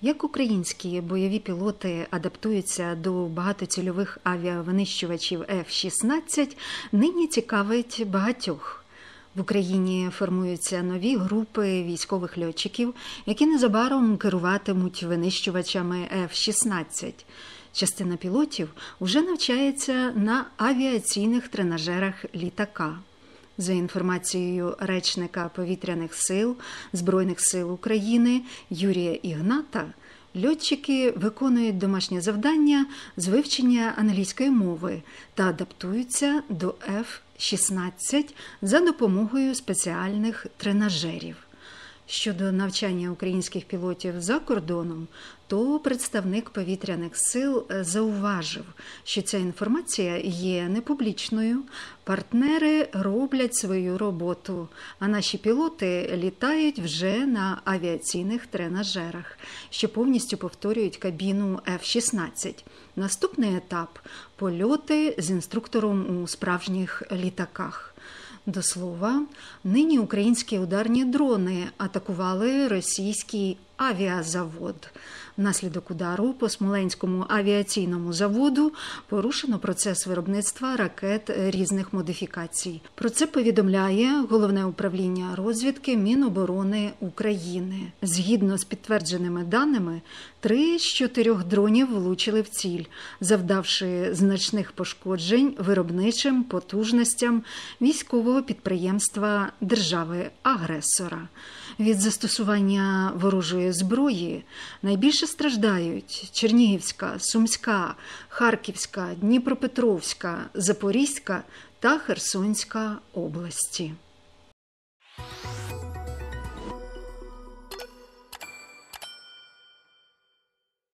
Як українські бойові пілоти адаптуються до багатоцільових авіавинищувачів F-16, нині цікавить багатьох. В Україні формуються нові групи військових льотчиків, які незабаром керуватимуть винищувачами F-16. Частина пілотів уже навчається на авіаційних тренажерах літака. За інформацією речника Повітряних сил Збройних сил України Юрія Ігната, льотчики виконують домашнє завдання з вивчення англійської мови та адаптуються до F-16 за допомогою спеціальних тренажерів. Щодо навчання українських пілотів за кордоном, то представник Повітряних сил зауважив, що ця інформація є непублічною, партнери роблять свою роботу, а наші пілоти літають вже на авіаційних тренажерах, що повністю повторюють кабіну F-16. Наступний етап – польоти з інструктором у справжніх літаках. До слова, нині українські ударні дрони атакували російський авіазавод. Внаслідок удару по Смоленському авіаційному заводу порушено процес виробництва ракет різних модифікацій. Про це повідомляє Головне управління розвідки Міноборони України. Згідно з підтвердженими даними, 3 з 4 дронів влучили в ціль, завдавши значних пошкоджень виробничим потужностям військового підприємства держави-агресора. Від застосування ворожої зброї найбільше страждають Чернігівська, Сумська, Харківська, Дніпропетровська, Запорізька та Херсонська області.